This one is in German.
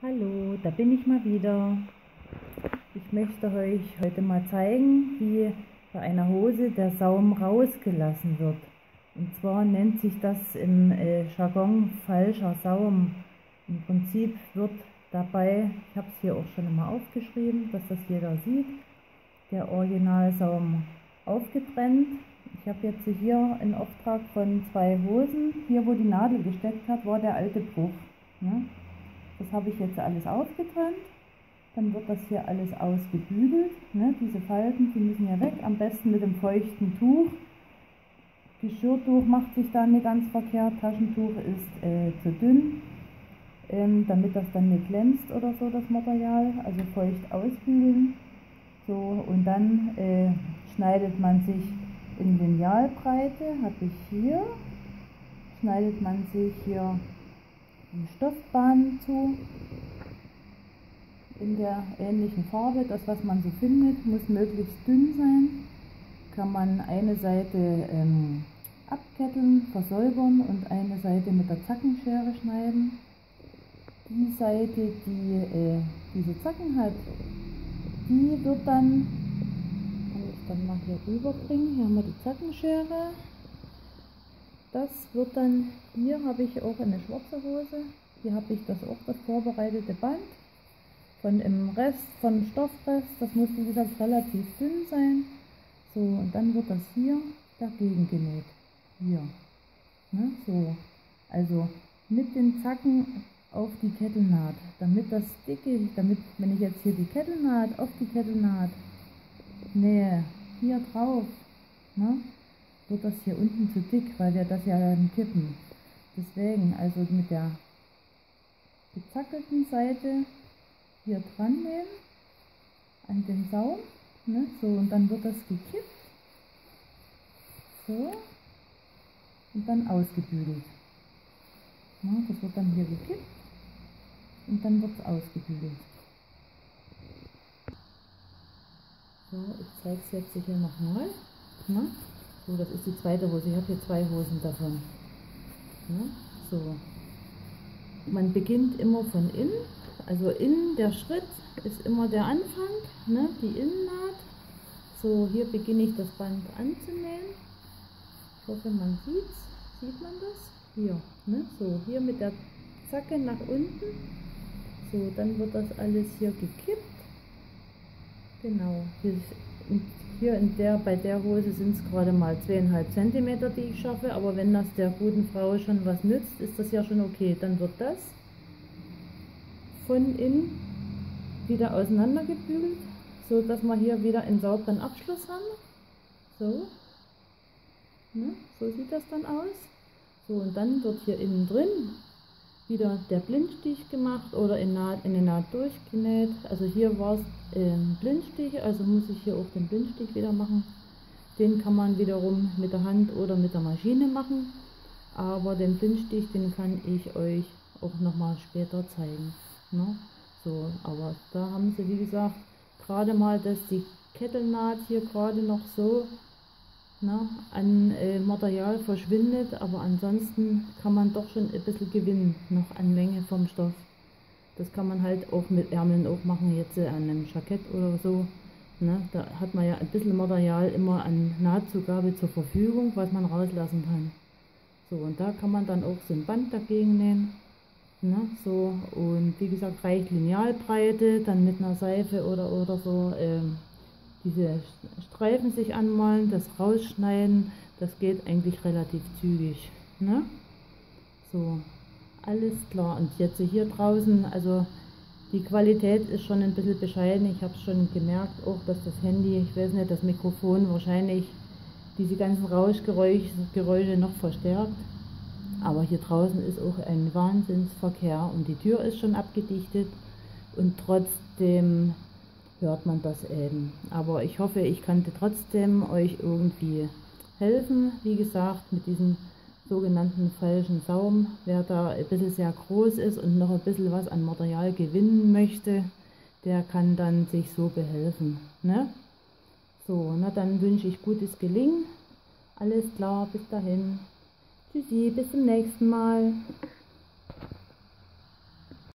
Hallo, da bin ich mal wieder. Ich möchte euch heute mal zeigen, wie bei einer Hose der Saum rausgelassen wird. Und zwar nennt sich das im Jargon falscher Saum. Im Prinzip wird dabei, ich habe es hier auch schon mal aufgeschrieben, dass das jeder sieht, der Originalsaum aufgetrennt. Ich habe jetzt hier einen Auftrag von 2 Hosen. Hier, wo die Nadel gesteckt hat, war der alte Bruch. Ne? Das habe ich jetzt alles aufgetrennt. Dann wird das hier alles ausgebügelt. Ne? Diese Falten, die müssen ja weg, am besten mit dem feuchten Tuch. Geschirrtuch macht sich da nicht ganz verkehrt, Taschentuch ist zu dünn, damit das dann nicht glänzt oder so, das Material. Also feucht ausbügeln. So, und dann schneidet man sich in Linealbreite, habe ich hier, schneidet man sich hier die Stoffbahn zu, in der ähnlichen Farbe. Das, was man so findet, muss möglichst dünn sein. Kann man eine Seite abketteln, versäubern und eine Seite mit der Zackenschere schneiden. Die Seite, die diese Zacken hat, die wird dann, kann ich dann mal hier rüberbringen, hier haben wir die Zackenschere. Das wird dann, hier habe ich auch eine schwarze Hose, hier habe ich das vorbereitete Band von dem Rest, von Stoffrest, das muss wie gesagt relativ dünn sein. So, und dann wird das hier dagegen genäht, hier, ne, so, also mit den Zacken auf die Kettelnaht, damit das dicke, wenn ich jetzt hier die Kettelnaht auf die Kettelnaht nähe, hier drauf, ne, wird das hier unten zu dick, weil wir das ja dann kippen. Deswegen also mit der gezackelten Seite hier dran nehmen an den Saum, ne, so, und dann wird das gekippt, so, und dann ausgebügelt. Ne, das wird dann hier gekippt und dann wird es ausgebügelt. So, ich zeige es jetzt hier nochmal. Ne? So, das ist die zweite Hose. Ich habe hier 2 Hosen davon. Ne? So. Man beginnt immer von innen. Also innen, der Schritt ist immer der Anfang, ne? Die Innennaht. So, hier beginne ich das Band anzunähen. Ich hoffe, man sieht es. Sieht man das? Hier, ne? So, hier mit der Zacke nach unten. So, dann wird das alles hier gekippt. Genau. Bei der Hose sind es gerade mal 2,5 cm, die ich schaffe, aber wenn das der guten Frau schon was nützt, ist das ja schon okay. Dann wird das von innen wieder auseinandergebügelt, so dass wir hier wieder einen sauberen Abschluss haben. So, ne? So sieht das dann aus. So, und dann wird hier innen drin wieder der Blindstich gemacht oder in eine Naht durchgenäht. Also hier war es Blindstich, also muss ich hier auch den Blindstich wieder machen. Den kann man wiederum mit der Hand oder mit der Maschine machen, aber den Blindstich, den kann ich euch auch nochmal später zeigen. Ne? So, aber da haben sie, wie gesagt, gerade mal, dass die Kettelnaht hier gerade noch so, ne, an Material verschwindet, aber ansonsten kann man doch schon ein bisschen gewinnen, noch an Länge vom Stoff. Das kann man halt auch mit Ärmeln auch machen, jetzt an einem Jackett oder so. Ne? Da hat man ja ein bisschen Material immer an Nahtzugabe zur Verfügung, was man rauslassen kann. So, und da kann man dann auch so ein Band dagegen nähen. Ne? So, und wie gesagt, reicht Linealbreite, dann mit einer Seife oder so. Diese Streifen sich anmalen, das rausschneiden, das geht eigentlich relativ zügig. Ne? So, alles klar. Und jetzt hier draußen, also die Qualität ist schon ein bisschen bescheiden. Ich habe es schon gemerkt, auch dass das Handy, ich weiß nicht, das Mikrofon wahrscheinlich diese ganzen Rauschgeräusche noch verstärkt. Aber hier draußen ist auch ein Wahnsinnsverkehr und die Tür ist schon abgedichtet und trotzdem hört man das eben. Aber ich hoffe, ich konnte trotzdem euch irgendwie helfen. Wie gesagt, mit diesem sogenannten falschen Saum, wer da ein bisschen sehr groß ist und noch ein bisschen was an Material gewinnen möchte, der kann dann sich so behelfen. Ne? So, na dann wünsche ich gutes Gelingen. Alles klar, bis dahin. Tschüssi, bis zum nächsten Mal.